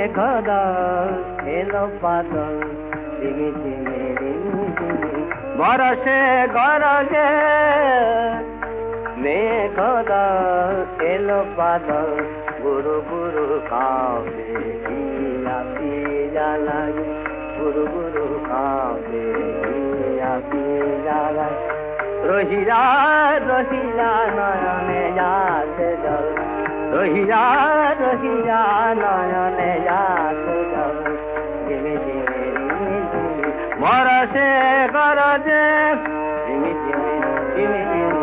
মেঘদ এলো বাদল ঝিমি ঝিমি ঝিমি ঝিমি বরসে গরজে মেঘদ এলো বাদল গুরু গুরু কাবে পিয়া পিয়া লাগে গুরু গুরু কাবে পিয়া পিয়া লাগে রহিলা রহিলা নয়নে যাচ্ছে জল রহিলা রহিলা নয়নে যাচ্ছে জল ঝিমি ঝিমি ঝিমি ঝিমি বরসে গরজে ঝিমি ঝিমি ঝিমি ঝিমি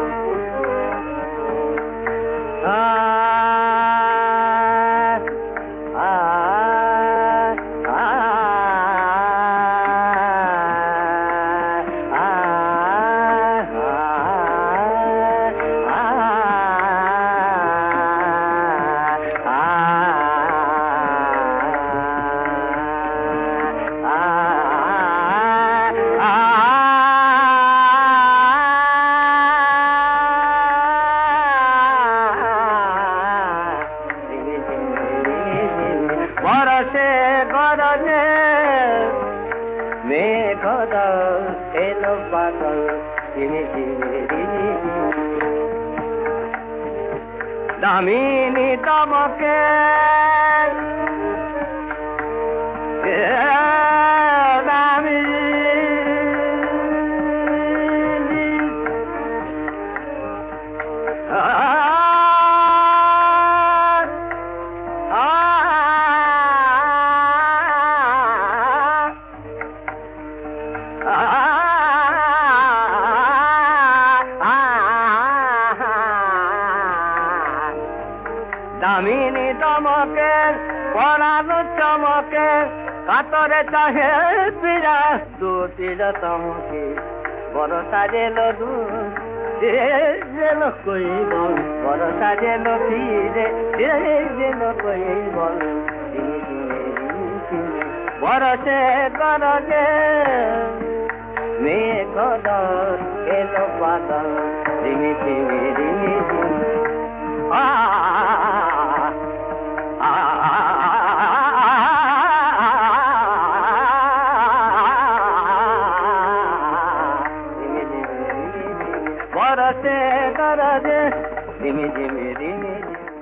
বরসে গরজে মেঘদ এলো বাদল ঝিমি ঝিমি ঝিমি দামিনী তমকে দামিনী তমকে পরাণ চমকে কাতরে চাহে পীড়া দুটির তমকে বরসা যেল যেন কই বল বরসা যেন ফিরে যেন কই বল বরসে গরজে মেঘদ এলো বাদল ঝিমি ঝিমি ঝিমি ঝিমি বরসে গরজে ঝিমি ঝিমি ঝিমি ঝিমি